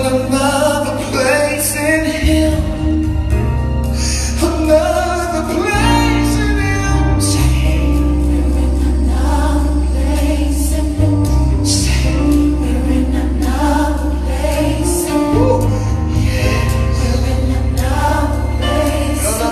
another place in Him. Another place in Him. Say, we're in another place in Him. Say, we're in another place in Him. Yeah, we're in another place in Him.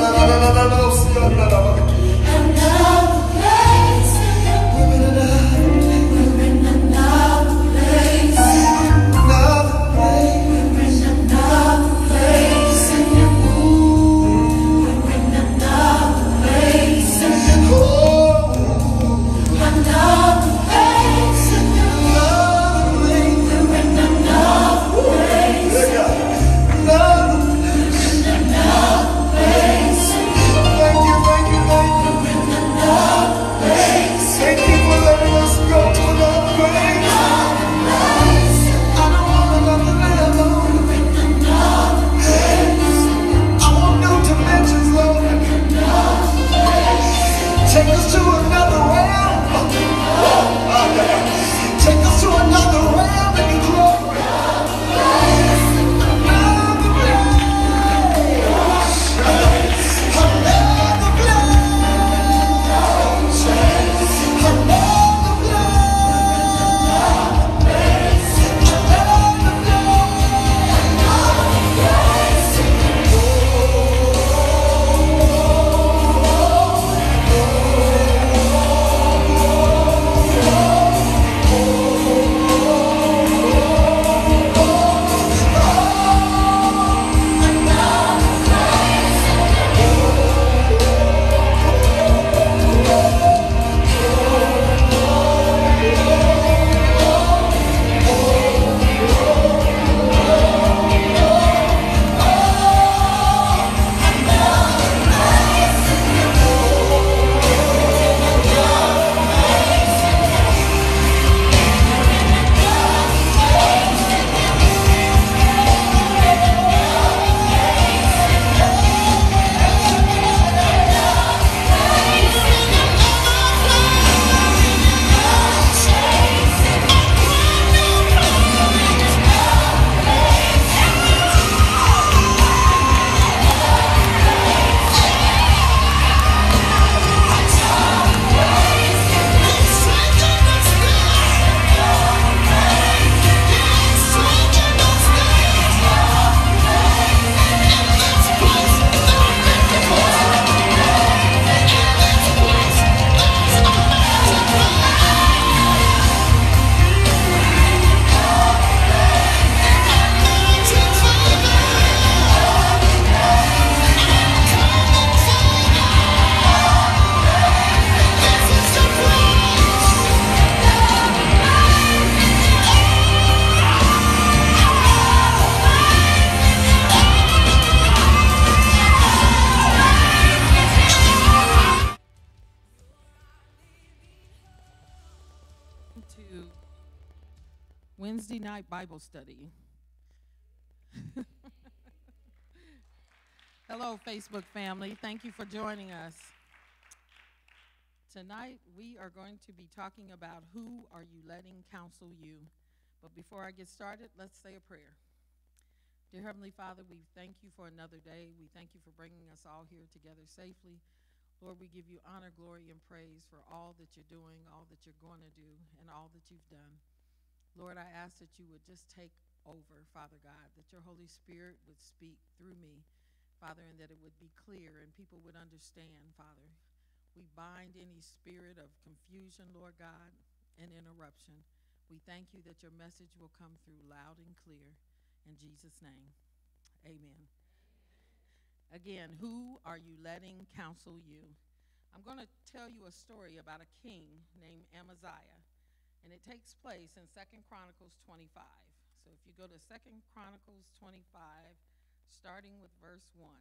Wednesday night Bible study. Hello, Facebook family. Thank you for joining us. Tonight, we are going to be talking about who are you letting counsel you. But before I get started, let's say a prayer. Dear Heavenly Father, we thank you for another day. We thank you for bringing us all here together safely. Lord, we give you honor, glory, and praise for all that you're doing, all that you're going to do, and all that you've done. Lord, I ask that you would just take over, Father God, that your Holy Spirit would speak through me, Father, and that it would be clear and people would understand, Father. We bind any spirit of confusion, Lord God, and interruption. We thank you that your message will come through loud and clear. In Jesus' name, amen. Again, who are you letting counsel you? I'm going to tell you a story about a king named Amaziah. And it takes place in 2 Chronicles 25. So if you go to 2 Chronicles 25, starting with verse 1. I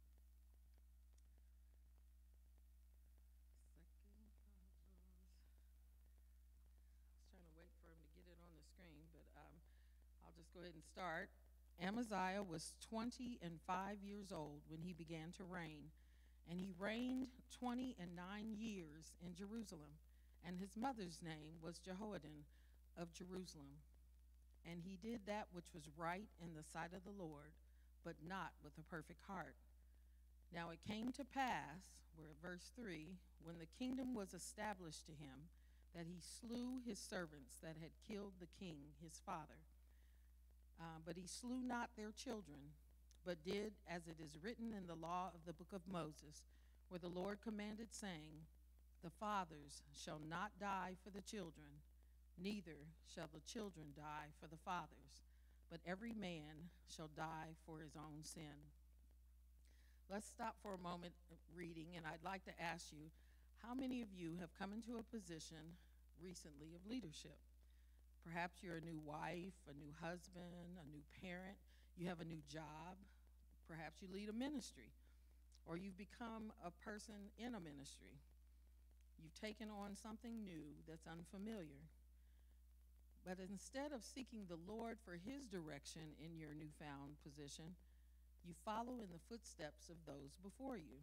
was trying to wait for him to get it on the screen, but I'll just go ahead and start. Amaziah was 25 years old when he began to reign, and he reigned 29 years in Jerusalem. And his mother's name was Jehoiadan of Jerusalem. And he did that which was right in the sight of the Lord, but not with a perfect heart. Now it came to pass, we're at verse 3, when the kingdom was established to him, that he slew his servants that had killed the king, his father. But he slew not their children, but did as it is written in the law of the book of Moses, where the Lord commanded, saying, the fathers shall not die for the children, neither shall the children die for the fathers, but every man shall die for his own sin. Let's stop for a moment reading, and I'd like to ask you, how many of you have come into a position recently of leadership? Perhaps you're a new wife, a new husband, a new parent, you have a new job, perhaps you lead a ministry, or you've become a person in a ministry. You've taken on something new that's unfamiliar. But instead of seeking the Lord for his direction in your newfound position, you follow in the footsteps of those before you.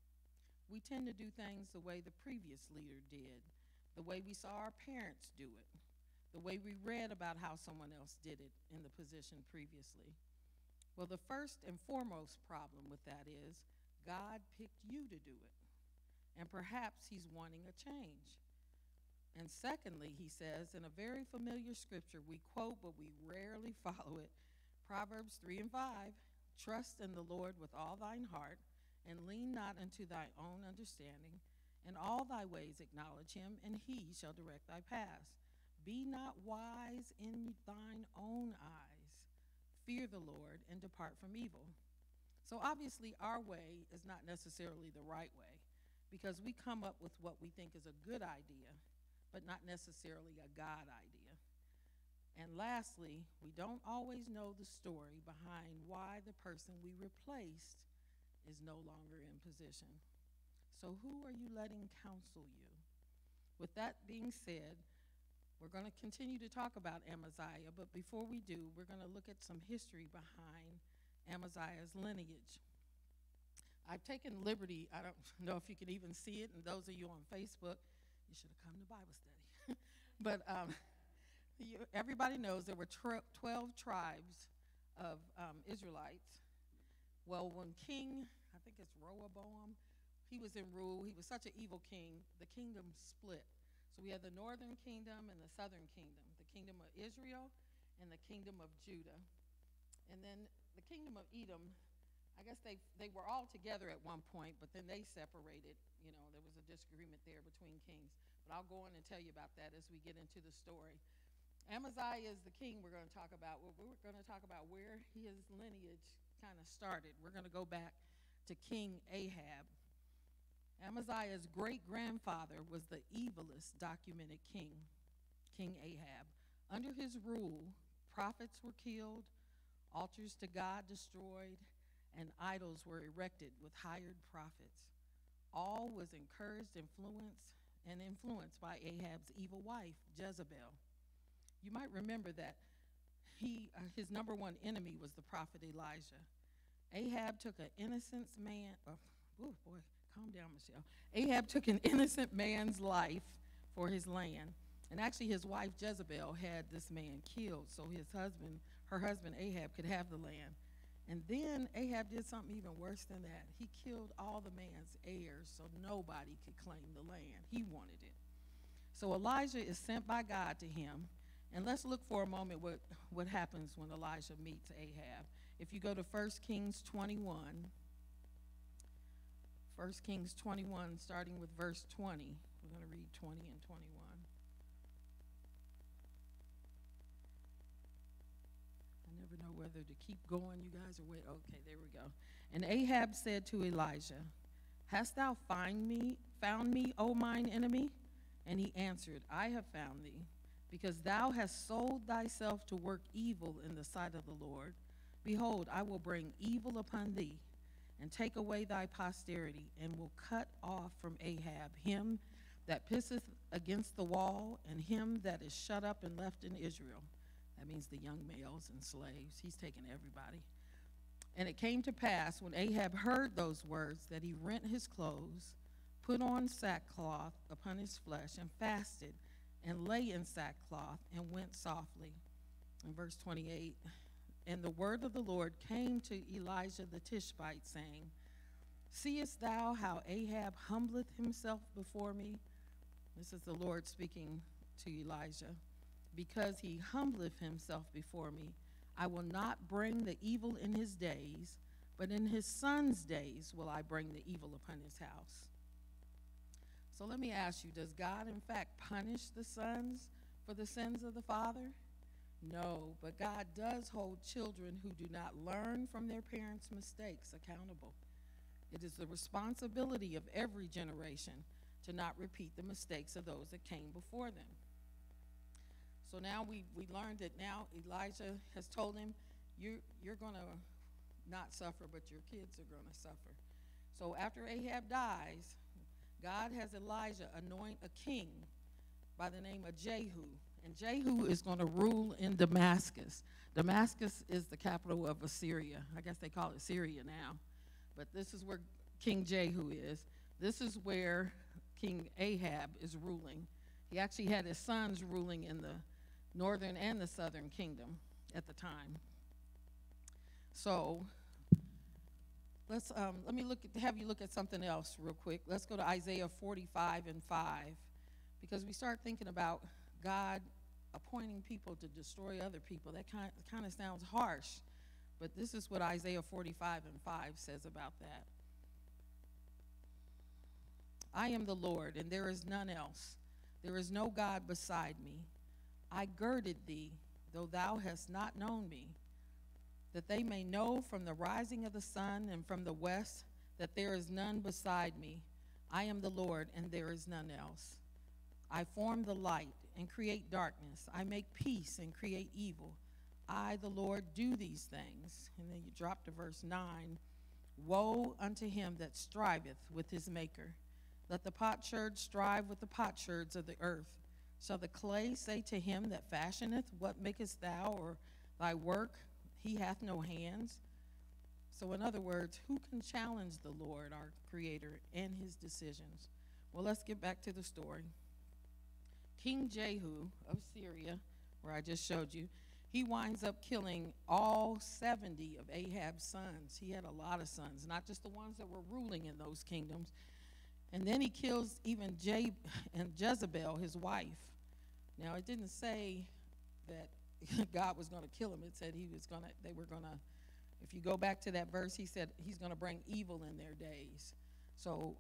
We tend to do things the way the previous leader did, the way we saw our parents do it, the way we read about how someone else did it in the position previously. Well, the first and foremost problem with that is God picked you to do it, and perhaps he's wanting a change. And secondly, he says in a very familiar scripture we quote, but we rarely follow it, Proverbs 3 and 5, trust in the Lord with all thine heart, and lean not unto thy own understanding. In all thy ways acknowledge him, and he shall direct thy paths. Be not wise in thine own eyes. Fear the Lord and depart from evil. So obviously our way is not necessarily the right way, because we come up with what we think is a good idea, but not necessarily a God idea. And lastly, we don't always know the story behind why the person we replaced is no longer in position. So who are you letting counsel you? With that being said, we're going to continue to talk about Amaziah, but before we do, we're going to look at some history behind Amaziah's lineage. I've taken liberty, I don't know if you can even see it, and those of you on Facebook, you should have come to Bible study. But everybody knows there were 12 tribes of Israelites. Well, when King, I think it's Rehoboam, he was in rule, he was such an evil king, the kingdom split. So we had the northern kingdom and the southern kingdom, the kingdom of Israel and the kingdom of Judah. And then the kingdom of Edom, I guess they were all together at one point, but then they separated. You know, there was a disagreement there between kings. But I'll go on and tell you about that as we get into the story. Amaziah is the king we're going to talk about. Well, we're going to talk about where his lineage kind of started. We're going to go back to King Ahab. Amaziah's great-grandfather was the evilest documented king, King Ahab. Under his rule, prophets were killed, altars to God destroyed, and idols were erected with hired prophets. All was influenced by Ahab's evil wife, Jezebel. You might remember that his number one enemy was the prophet Elijah. Ahab took an innocent man, calm down, Michelle. Ahab took an innocent man's life for his land. And actually his wife Jezebel had this man killed so her husband Ahab could have the land. And then Ahab did something even worse than that. He killed all the man's heirs so nobody could claim the land. He wanted it. So Elijah is sent by God to him. And let's look for a moment what happens when Elijah meets Ahab. If you go to 1 Kings 21, 1 Kings 21, starting with verse 20. We're going to read 20 and 21. I never know whether to keep going, you guys, or wait. Okay, there we go. And Ahab said to Elijah, hast thou found me, O mine enemy? And he answered, I have found thee, because thou hast sold thyself to work evil in the sight of the Lord. Behold, I will bring evil upon thee, and take away thy posterity, and will cut off from Ahab him that pisseth against the wall, and him that is shut up and left in Israel. That means the young males and slaves. He's taken everybody. And it came to pass, when Ahab heard those words, that he rent his clothes, put on sackcloth upon his flesh, and fasted, and lay in sackcloth, and went softly. In verse 28, and the word of the Lord came to Elijah the Tishbite, saying, seest thou how Ahab humbleth himself before me? This is the Lord speaking to Elijah. Because he humbleth himself before me, I will not bring the evil in his days, but in his son's days will I bring the evil upon his house. So let me ask you, does God in fact punish the sons for the sins of the father? No, but God does hold children who do not learn from their parents' mistakes accountable. It is the responsibility of every generation to not repeat the mistakes of those that came before them. So now we learned that now Elijah has told him, you're going to not suffer, but your kids are going to suffer. So after Ahab dies, God has Elijah anoint a king by the name of Jehu. And Jehu is going to rule in Damascus. Damascus is the capital of Assyria. I guess they call it Syria now. But this is where King Jehu is. This is where King Ahab is ruling. He actually had his sons ruling in the northern and the southern kingdom at the time. So let me have you look at something else real quick. Let's go to Isaiah 45 and 5, because we start thinking about God appointing people to destroy other people. That kind of sounds harsh, but this is what Isaiah 45 and 5 says about that. I am the Lord, and there is none else. There is no God beside me. I girded thee, though thou hast not known me, that they may know from the rising of the sun and from the west that there is none beside me. I am the Lord, and there is none else. I form the light and create darkness. I make peace and create evil. I, the Lord, do these things. And then you drop to verse 9. Woe unto him that striveth with his maker. Let the potsherd strive with the potsherds of the earth. Shall the clay say to him that fashioneth, what makest thou, or thy work? He hath no hands. So in other words, who can challenge the Lord, our Creator, and his decisions? Well, let's get back to the story. King Jehu of Syria, where I just showed you, he winds up killing all 70 of Ahab's sons. He had a lot of sons, not just the ones that were ruling in those kingdoms. And then he kills even Jezebel, his wife. Now, it didn't say that God was going to kill him. It said they were going to, if you go back to that verse, he said he's going to bring evil in their days. So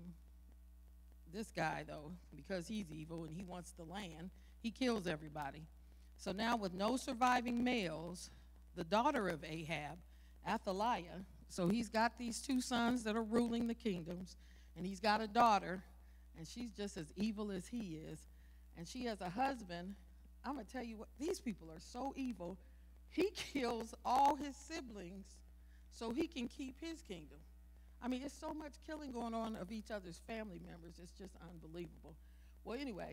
this guy, though, because he's evil and he wants the land, he kills everybody. So now with no surviving males, the daughter of Ahab, Athaliah, so he's got these two sons that are ruling the kingdoms, and he's got a daughter, and she's just as evil as he is. And she has a husband. I'm going to tell you what, these people are so evil. He kills all his siblings so he can keep his kingdom. I mean, it's so much killing going on of each other's family members. It's just unbelievable. Well, anyway,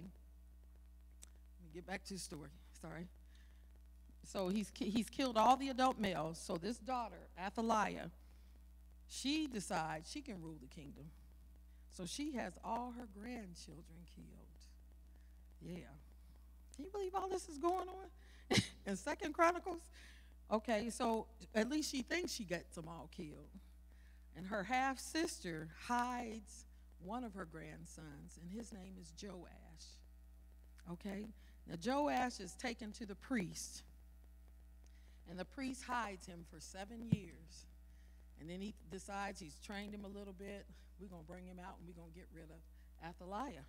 let me get back to the story. Sorry. So he's killed all the adult males. So this daughter, Athaliah, she decides she can rule the kingdom. So she has all her grandchildren killed. Yeah. Can you believe all this is going on in 2 Chronicles? Okay, so at least she thinks she gets them all killed. And her half-sister hides one of her grandsons, and his name is Joash. Okay? Now, Joash is taken to the priest, and the priest hides him for 7 years. And then he decides he's trained him a little bit. We're going to bring him out, and we're going to get rid of Athaliah.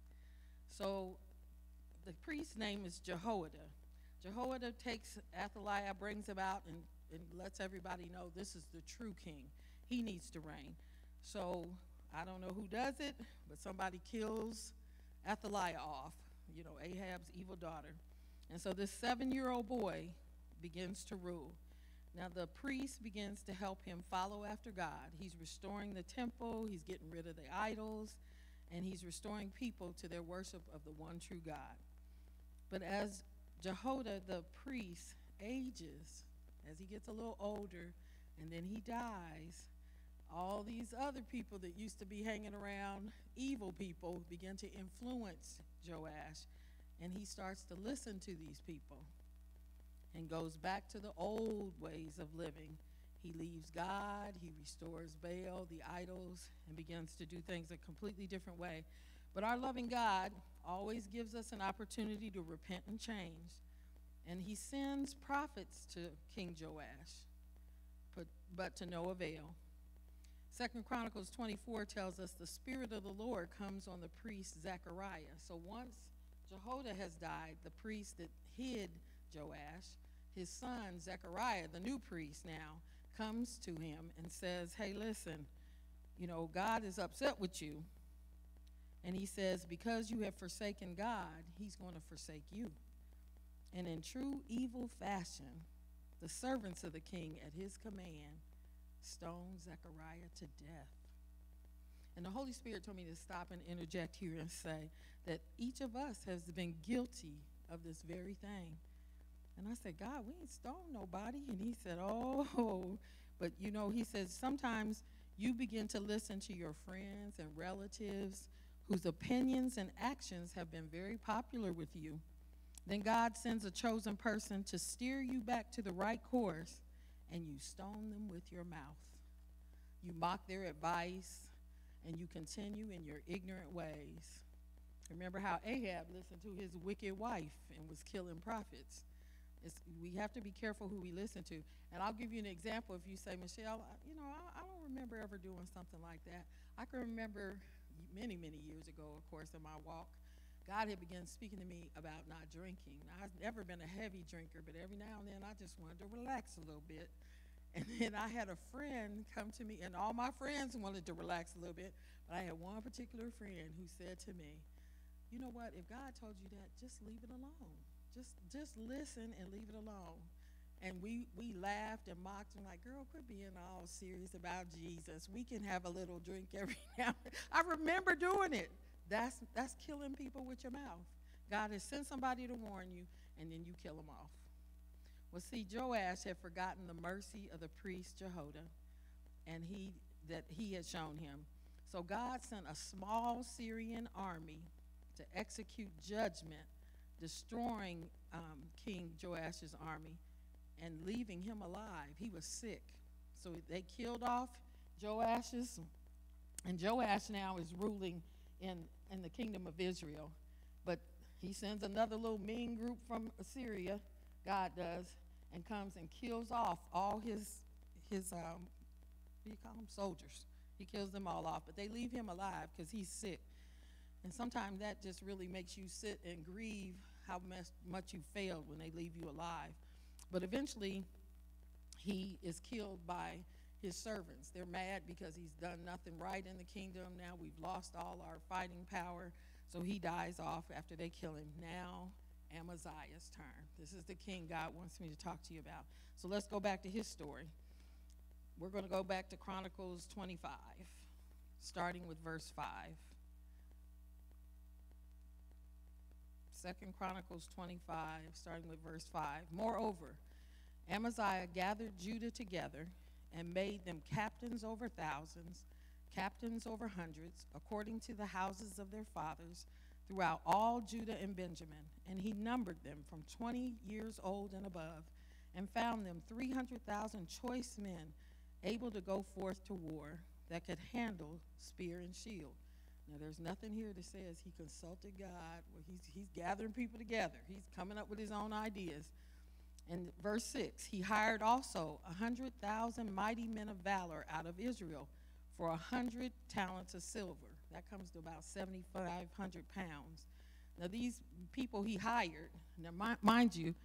So the priest's name is Jehoiada. Jehoiada takes Athaliah, brings him out, and lets everybody know this is the true king. He needs to reign. So I don't know who does it, but somebody kills Athaliah off, Ahab's evil daughter. And so this 7-year-old boy begins to rule. Now the priest begins to help him follow after God. He's restoring the temple, he's getting rid of the idols, and he's restoring people to their worship of the one true God. But as Jehoiada, the priest, ages, as he gets a little older, and then he dies, all these other people that used to be hanging around, evil people, begin to influence Joash, and he starts to listen to these people. and goes back to the old ways of living. He leaves God, he restores Baal, the idols, and begins to do things a completely different way. But our loving God always gives us an opportunity to repent and change. And he sends prophets to King Joash, but to no avail. 2 Chronicles 24 tells us the Spirit of the Lord comes on the priest Zechariah. So once Jehoiada has died, the priest that hid Joash, his son Zechariah, the new priest now, comes to him and says, hey, listen, God is upset with you. And he says, because you have forsaken God, he's going to forsake you. And in true evil fashion, the servants of the king at his command stoned Zechariah to death. And the Holy Spirit told me to stop and interject here and say that each of us has been guilty of this very thing. And I said, God, we ain't stoned nobody. And he said, oh, but he says sometimes you begin to listen to your friends and relatives whose opinions and actions have been very popular with you. Then God sends a chosen person to steer you back to the right course, and you stone them with your mouth. You mock their advice, and you continue in your ignorant ways. Remember how Ahab listened to his wicked wife and was killing prophets. We have to be careful who we listen to. And I'll give you an example. If you say, Michelle, I don't remember ever doing something like that. I can remember many, many years ago, of course, in my walk, God had begun speaking to me about not drinking. Now, I've never been a heavy drinker, but every now and then I just wanted to relax a little bit. And then I had a friend come to me, and all my friends wanted to relax a little bit, but I had one particular friend who said to me, you know what, if God told you that, just leave it alone. Just listen and leave it alone. And we laughed and mocked and like, girl, quit being all serious about Jesus. We can have a little drink every now and then. I remember doing it. That's killing people with your mouth. God has sent somebody to warn you, and then you kill them off. Well, see, Joash had forgotten the mercy of the priest Jehoiada, and that he had shown him. So God sent a small Syrian army to execute judgment, destroying King Joash's army and leaving him alive. He was sick. So they killed off Joash's, and Joash now is ruling in the kingdom of Israel. But he sends another little mean group from Assyria, God does, and comes and kills off all his what do you call them, soldiers. He kills them all off, but they leave him alive because he's sick. And sometimes that just really makes you sit and grieve how much you failed when they leave you alive. But eventually, he is killed by his servants. They're mad because he's done nothing right in the kingdom. Now we've lost all our fighting power. So he dies off after they kill him. Now Amaziah's turn. This is the king God wants me to talk to you about. So let's go back to his story. We're going to go back to Chronicles 25, starting with verse 5. 2 Chronicles 25, starting with verse 5. Moreover, Amaziah gathered Judah together and made them captains over thousands, captains over hundreds, according to the houses of their fathers, throughout all Judah and Benjamin. And he numbered them from 20 years old and above, and found them 300,000 choice men, able to go forth to war, that could handle spear and shield. Now, there's nothing here that says he consulted God. Well, he's gathering people together. He's coming up with his own ideas. In verse 6, he hired also 100,000 mighty men of valor out of Israel for 100 talents of silver. That comes to about 7,500 pounds. Now, these people he hired, now mind you,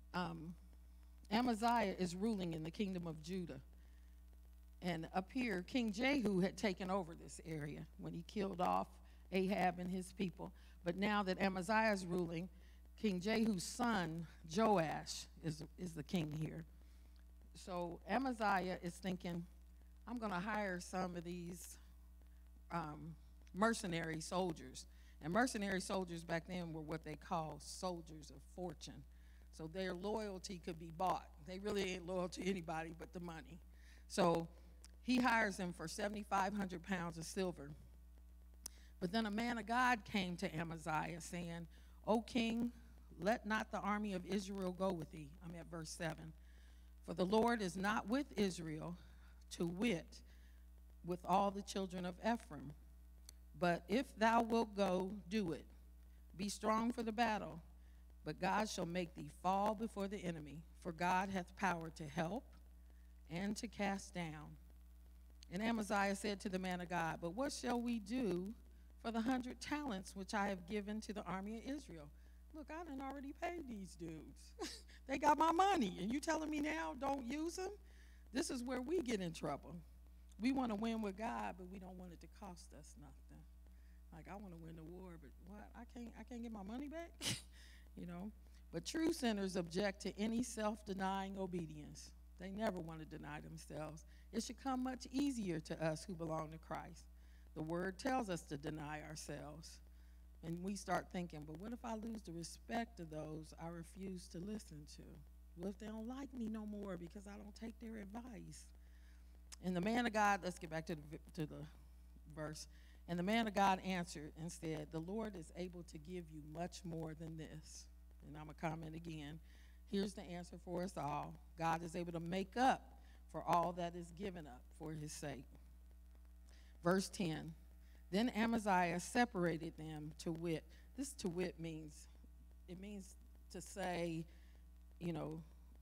Amaziah is ruling in the kingdom of Judah. And up here, King Jehu had taken over this area when he killed off Ahab and his people. But now that Amaziah is ruling, King Jehu's son, Joash, is the king here. So Amaziah is thinking, I'm going to hire some of these mercenary soldiers. And mercenary soldiers back then were what they called soldiers of fortune. So their loyalty could be bought. They really ain't loyal to anybody but the money. So he hires them for 7,500 pounds of silver. But then a man of God came to Amaziah saying, O king, let not the army of Israel go with thee. I'm at verse 7. For the Lord is not with Israel, to wit, with all the children of Ephraim. But if thou wilt go, do it. Be strong for the battle, but God shall make thee fall before the enemy. For God hath power to help and to cast down. And Amaziah said to the man of God, but what shall we do for the 100 talents which I have given to the army of Israel? Look, I done already paid these dudes. They got my money, and you telling me now don't use them? This is where we get in trouble. We want to win with God, but we don't want it to cost us nothing. Like, I want to win the war, but what? I can't get my money back? You know? But true sinners object to any self-denying obedience. They never want to deny themselves. It should come much easier to us who belong to Christ. The word tells us to deny ourselves. And we start thinking, but what if I lose the respect of those I refuse to listen to? What if they don't like me no more because I don't take their advice? And the man of God, let's get back to the verse. And the man of God answered and said, the Lord is able to give you much more than this. And I'm going to comment again. Here's the answer for us all. God is able to make up for all that is given up for his sake. Verse 10. Then Amaziah separated them to wit. This to wit means to say, you know,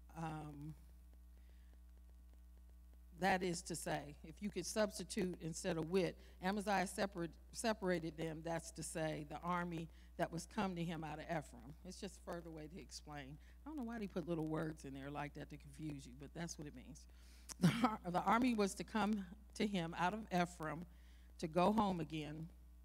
that is to say, if you could substitute instead of wit, Amaziah separated them, that's to say, the army that was come to him out of Ephraim. It's just a further way to explain. I don't know why they put little words in there like that to confuse you, but that's what it means. The army was to come to him out of Ephraim to go home again.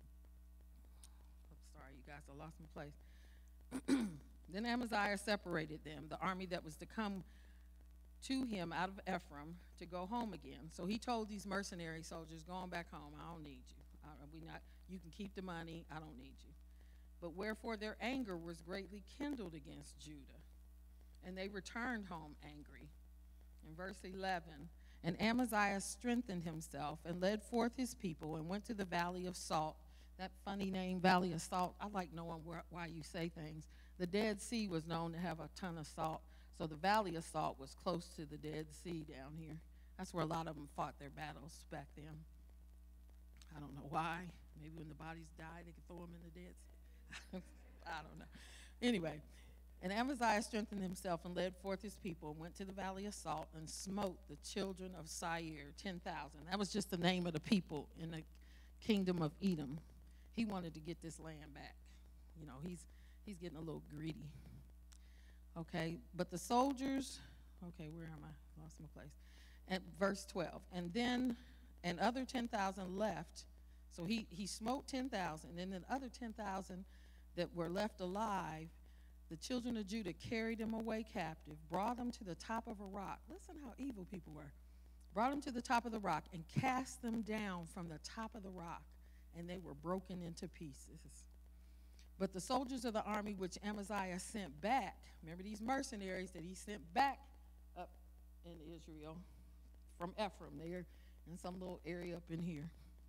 I'm sorry, you guys, I lost my place. Then Amaziah separated them, the army that was to come to him out of Ephraim to go home again. So he told these mercenary soldiers, go on back home. I don't need you. You can keep the money. I don't need you. But wherefore their anger was greatly kindled against Judah, and they returned home angry. In verse 11, and Amaziah strengthened himself and led forth his people and went to the Valley of Salt. That funny name, Valley of Salt. I like knowing why you say things. The Dead Sea was known to have a ton of salt. So the Valley of Salt was close to the Dead Sea down here. That's where a lot of them fought their battles back then. I don't know why. Maybe when the bodies died, they could throw them in the Dead Sea. I don't know. Anyway, and Amaziah strengthened himself and led forth his people and went to the Valley of Salt and smote the children of Seir, 10,000. That was just the name of the people in the kingdom of Edom. He wanted to get this land back. You know, he's getting a little greedy. Okay, but the soldiers, okay, where am I? Lost my place. At verse 12, and other 10,000 left. So he smote 10,000, and then the other 10,000 that were left alive, the children of Judah carried them away captive, brought them to the top of a rock. Listen how evil people were. Brought them to the top of the rock and cast them down from the top of the rock, and they were broken into pieces. But the soldiers of the army which Amaziah sent back, remember these mercenaries that he sent back up in Israel from Ephraim, there in some little area up in here.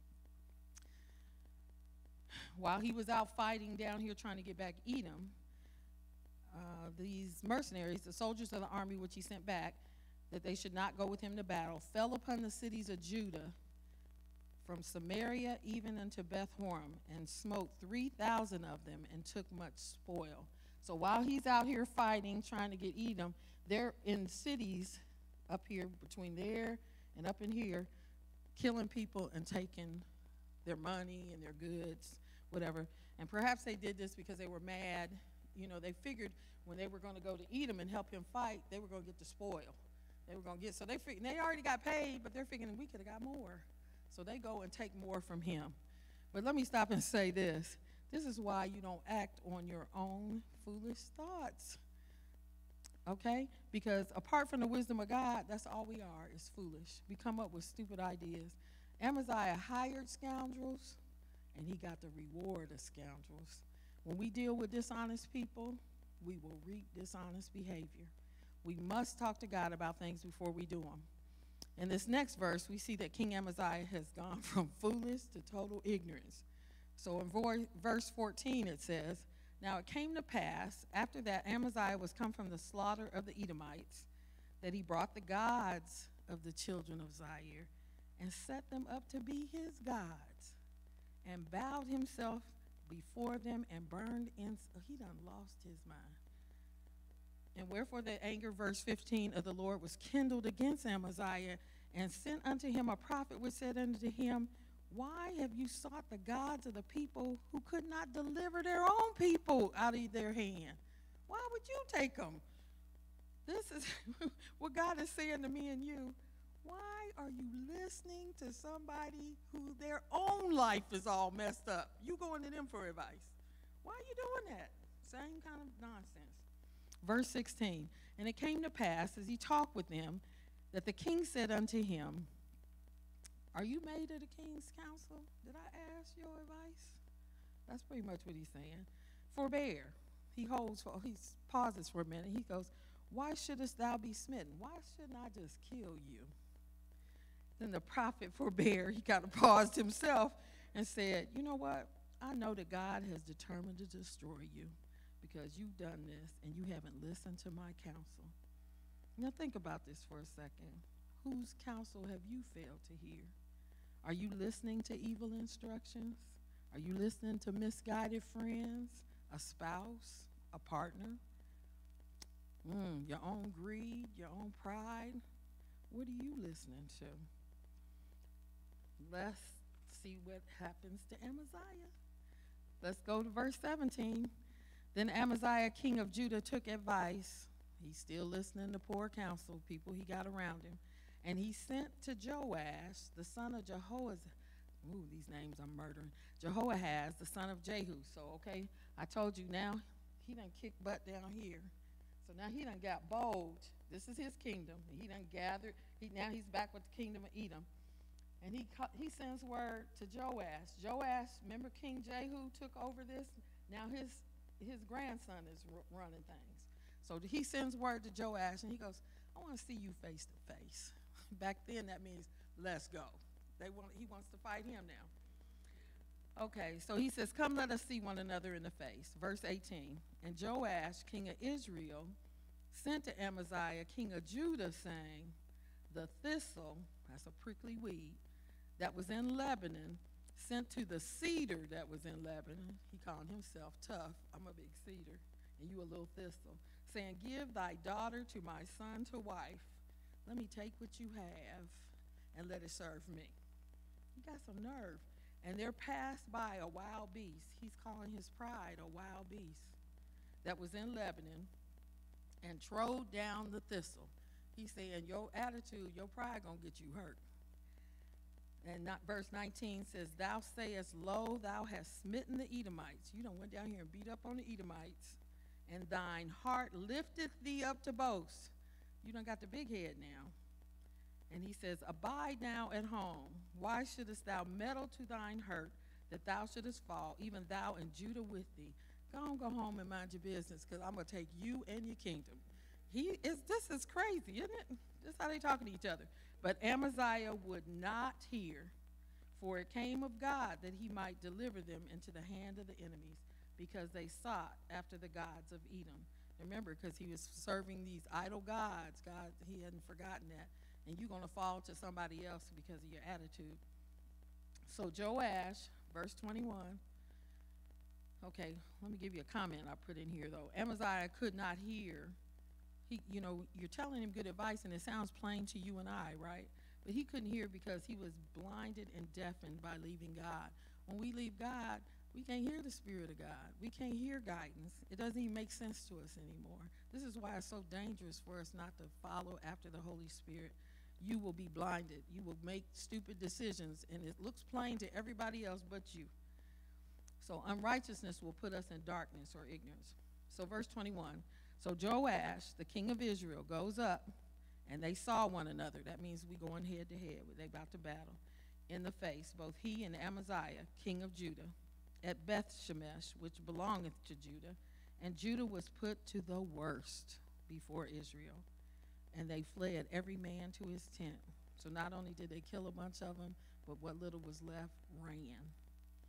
While he was out fighting down here trying to get back Edom, these mercenaries, the soldiers of the army which he sent back, that they should not go with him to battle, fell upon the cities of Judah from Samaria even unto Beth-horon, and smote 3,000 of them, and took much spoil. So while he's out here fighting, trying to get Edom, they're in cities up here, between there and up in here, killing people and taking their money and their goods, whatever. And perhaps they did this because they were mad. You know, they figured when they were going to go to Edom and help him fight, they were going to get the spoil. They were going to get, so they figured, they already got paid, but they're figuring we could have got more. So they go and take more from him. But let me stop and say this. This is why you don't act on your own foolish thoughts. Okay? Because apart from the wisdom of God, that's all we are, is foolish. We come up with stupid ideas. Amaziah hired scoundrels, and he got the reward of scoundrels. When we deal with dishonest people, we will reap dishonest behavior. We must talk to God about things before we do them. In this next verse, we see that King Amaziah has gone from foolish to total ignorance. So in verse 14, it says, Now it came to pass, after that Amaziah was come from the slaughter of the Edomites, that he brought the gods of the children of Zaire and set them up to be his gods, and bowed himself before them and burned incense. Oh, he done lost his mind. And wherefore the anger, verse 15, of the Lord was kindled against Amaziah, and sent unto him a prophet, which said unto him, why have you sought the gods of the people who could not deliver their own people out of their hand? Why would you take them? This is what God is saying to me and you. Why are you listening to somebody who their own life is all messed up? You going to them for advice. Why are you doing that? Same kind of nonsense. Verse 16, and it came to pass, as he talked with them, that the king said unto him, are you made of the king's counsel? Did I ask your advice? That's pretty much what he's saying. Forbear. He pauses for a minute. He goes, why shouldest thou be smitten? Why shouldn't I just kill you? Then the prophet forbear. He kind of paused himself and said, you know what? I know that God has determined to destroy you because you've done this and you haven't listened to my counsel. Now think about this for a second. Whose counsel have you failed to hear? Are you listening to evil instructions? Are you listening to misguided friends, a spouse, a partner? Your own greed, your own pride? What are you listening to? Let's see what happens to Amaziah. Let's go to verse 17. Then Amaziah, king of Judah, took advice. He's still listening to poor counsel, people he got around him. And he sent to Joash, the son of Jehoahaz. Ooh, these names I'm murdering. Jehoahaz, the son of Jehu. So, okay, I told you now, he done kicked butt down here. So now he done got bold. This is his kingdom. He done gathered. Now he's back with the kingdom of Edom. And he sends word to Joash. Joash, remember King Jehu took over this? Now his grandson is running things. So he sends word to Joash, and he goes, I want to see you face to face. Back then, that means let's go. He wants to fight him now. Okay, so he says, come let us see one another in the face. Verse 18, and Joash, king of Israel, sent to Amaziah, king of Judah, saying, the thistle, that's a prickly weed, that was in Lebanon, sent to the cedar that was in Lebanon. He called himself tough. I'm a big cedar, and you a little thistle, saying, give thy daughter to my son to wife. Let me take what you have and let it serve me. You got some nerve. And there passed by a wild beast. He's calling his pride a wild beast that was in Lebanon and trode down the thistle. He's saying your attitude, your pride gonna get you hurt. And verse 19 says, thou sayest, lo, thou hast smitten the Edomites. You done went down here and beat up on the Edomites, and thine heart lifteth thee up to boast. You done got the big head now. And he says, abide now at home. Why shouldest thou meddle to thine hurt, that thou shouldest fall, even thou and Judah with thee? Go home and mind your business, because I'm going to take you and your kingdom. This is crazy, isn't it? This is how they talking to each other. But Amaziah would not hear, for it came of God that he might deliver them into the hand of the enemies, because they sought after the gods of Edom. Remember, because he was serving these idol gods. God, he hadn't forgotten that. And you're going to fall to somebody else because of your attitude. So Joash, verse 21. Okay, let me give you a comment I put in here, though. Amaziah could not hear. You're telling him good advice, and it sounds plain to you and I, right? But he couldn't hear because he was blinded and deafened by leaving God. When we leave God, we can't hear the Spirit of God. We can't hear guidance. It doesn't even make sense to us anymore. This is why it's so dangerous for us not to follow after the Holy Spirit. You will be blinded. You will make stupid decisions, and it looks plain to everybody else but you. So unrighteousness will put us in darkness or ignorance. So verse 21, so Joash, the king of Israel, goes up, and they saw one another. That means we going head to head. They about to battle in the face, both he and Amaziah, king of Judah, at Beth-shemesh, which belongeth to Judah. And Judah was put to the worst before Israel. And they fled, every man to his tent. So not only did they kill a bunch of them, but what little was left ran.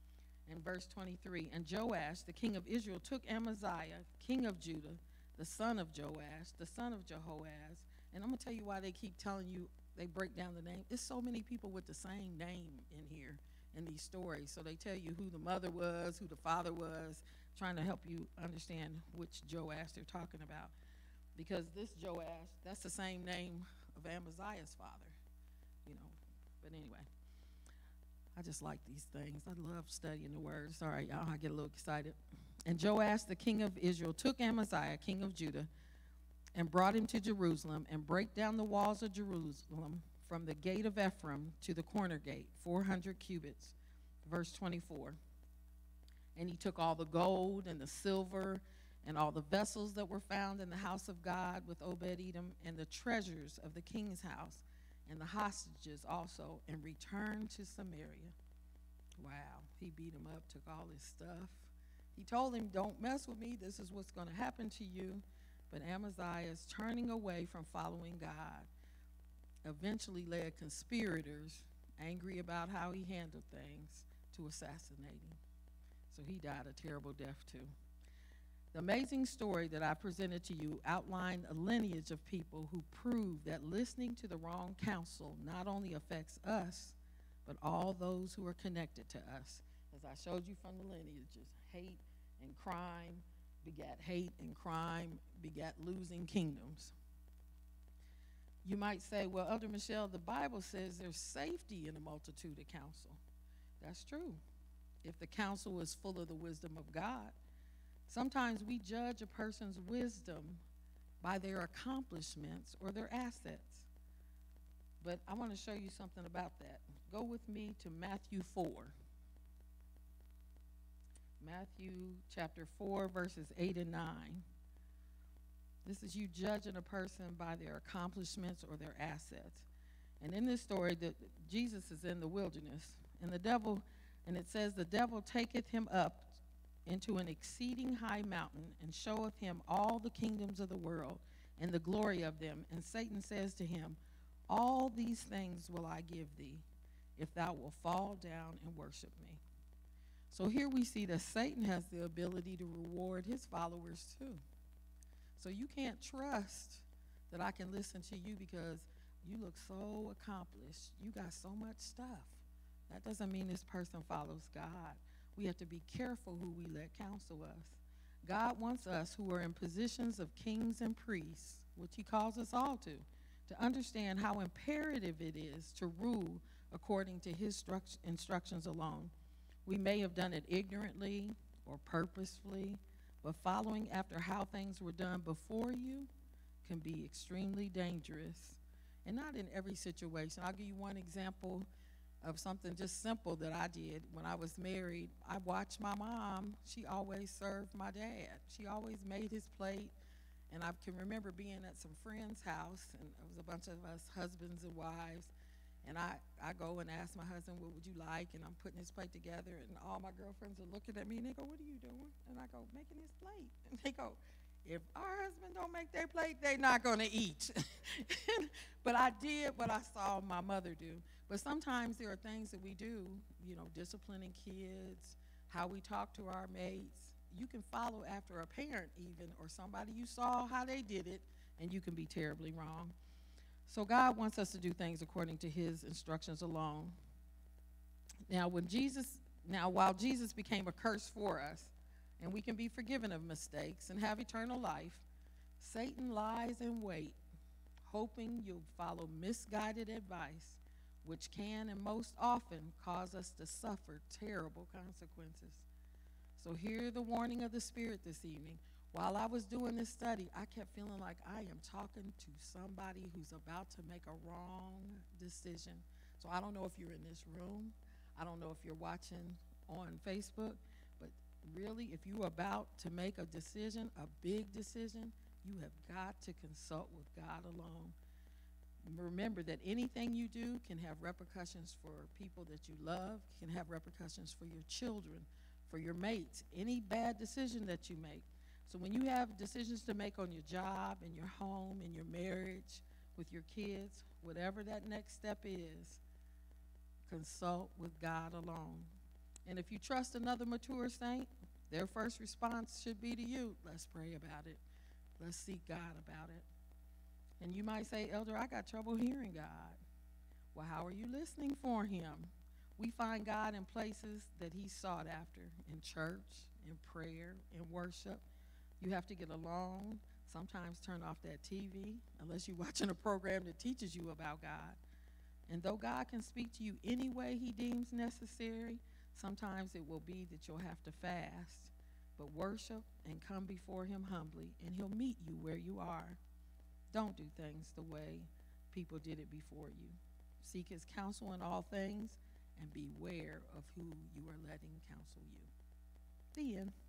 in verse 23. And Joash, the king of Israel, took Amaziah, king of Judah, the son of Joash, the son of Jehoaz. And I'm going to tell you why they keep telling you, they break down the name. There's so many people with the same name in here in these stories. So they tell you who the mother was, who the father was, trying to help you understand which Joash they're talking about. Because this Joash, that's the same name of Amaziah's father, you know. But anyway, I just like these things. I love studying the word. Sorry, y'all, I get a little excited. And Joash, the king of Israel, took Amaziah, king of Judah, and brought him to Jerusalem, and brake down the walls of Jerusalem from the gate of Ephraim to the corner gate, 400 cubits. Verse 24. And he took all the gold and the silver and all the vessels that were found in the house of God with Obed-Edom, and the treasures of the king's house, and the hostages also, and returned to Samaria. Wow, he beat him up, took all his stuff. He told him, don't mess with me, this is what's going to happen to you. But Amaziah is turning away from following God, eventually led conspirators, angry about how he handled things, to assassinate him. So he died a terrible death too. The amazing story that I presented to you outlined a lineage of people who prove that listening to the wrong counsel not only affects us, but all those who are connected to us. As I showed you from the lineages, hate and crime begat hate, and crime begat losing kingdoms. You might say, well, Elder Michelle, the Bible says there's safety in a multitude of counsel. That's true, if the counsel is full of the wisdom of God. Sometimes we judge a person's wisdom by their accomplishments or their assets. But I want to show you something about that. Go with me to Matthew 4. Matthew chapter 4, verses 8 and 9. This is you judging a person by their accomplishments or their assets. And in this story, Jesus is in the wilderness, and it says, the devil taketh him up into an exceeding high mountain, and showeth him all the kingdoms of the world, and the glory of them. And Satan says to him, all these things will I give thee, if thou wilt fall down and worship me. So here we see that Satan has the ability to reward his followers too. So you can't trust that I can listen to you because you look so accomplished. You got so much stuff. That doesn't mean this person follows God. We have to be careful who we let counsel us. God wants us who are in positions of kings and priests, which he calls us all to understand how imperative it is to rule according to his instructions alone. We may have done it ignorantly or purposefully, but following after how things were done before you can be extremely dangerous, and not in every situation. I'll give you one example of something just simple that I did. When I was married, I watched my mom. She always served my dad. She always made his plate, and I can remember being at some friend's house, and it was a bunch of us husbands and wives, and I go and ask my husband, what would you like? And I'm putting his plate together, and all my girlfriends are looking at me, and they go, what are you doing? And I go, making his plate. And they go, if our husband don't make their plate, they're not going to eat. But I did what I saw my mother do. But sometimes there are things that we do, you know, disciplining kids, how we talk to our mates. You can follow after a parent even, or somebody you saw how they did it, and you can be terribly wrong. So God wants us to do things according to his instructions alone. Now, while Jesus became a curse for us, and we can be forgiven of mistakes and have eternal life, Satan lies in wait, hoping you'll follow misguided advice, which can and most often cause us to suffer terrible consequences. So hear the warning of the Spirit this evening. While I was doing this study, I kept feeling like I am talking to somebody who's about to make a wrong decision. So I don't know if you're in this room. I don't know if you're watching on Facebook. But really, if you're about to make a decision, a big decision, you have got to consult with God alone. Remember that anything you do can have repercussions for people that you love, can have repercussions for your children, for your mates, any bad decision that you make. So when you have decisions to make on your job, in your home, in your marriage, with your kids, whatever that next step is, consult with God alone. And if you trust another mature saint, their first response should be to you. Let's pray about it. Let's seek God about it. And you might say, Elder, I got trouble hearing God. Well, how are you listening for him? We find God in places that he's sought after, in church, in prayer, in worship. You have to get alone. Sometimes turn off that TV, unless you're watching a program that teaches you about God. And though God can speak to you any way he deems necessary, sometimes it will be that you'll have to fast. But worship and come before him humbly, and he'll meet you where you are. Don't do things the way people did it before you. Seek his counsel in all things, and beware of who you are letting counsel you. The end.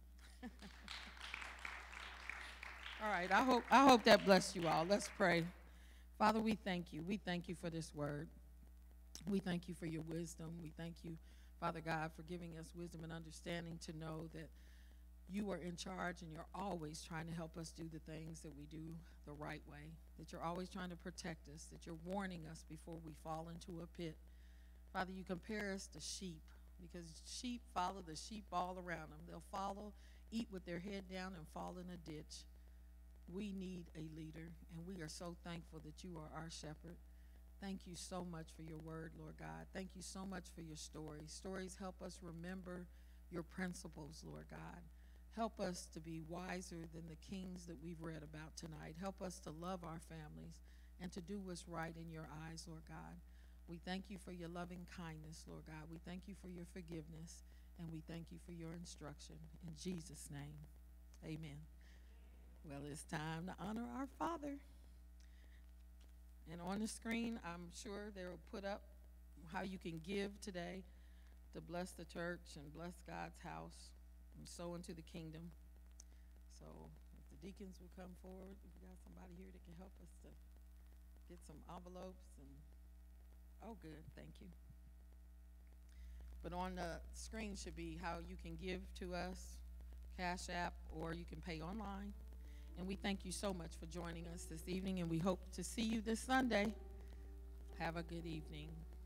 All right, I hope that blessed you all. Let's pray. Father, we thank you. We thank you for this word. We thank you for your wisdom. We thank you, Father God, for giving us wisdom and understanding to know that you are in charge and you're always trying to help us do the things that we do the right way, that you're always trying to protect us, that you're warning us before we fall into a pit. Father, you compare us to sheep, because sheep follow the sheep all around them. They'll follow, eat with their head down, and fall in a ditch. We need a leader, and we are so thankful that you are our shepherd. Thank you so much for your word, Lord God. Thank you so much for your stories. Stories help us remember your principles, Lord God. Help us to be wiser than the kings that we've read about tonight. Help us to love our families and to do what's right in your eyes, Lord God. We thank you for your loving kindness, Lord God. We thank you for your forgiveness, and we thank you for your instruction. In Jesus' name, amen. Well, it's time to honor our Father. And on the screen, I'm sure they will put up how you can give today to bless the church and bless God's house and sow into the kingdom. So if the deacons will come forward, if we got somebody here that can help us to get some envelopes and, oh good, thank you. But on the screen should be how you can give to us, Cash App, or you can pay online. And we thank you so much for joining us this evening, and we hope to see you this Sunday. Have a good evening.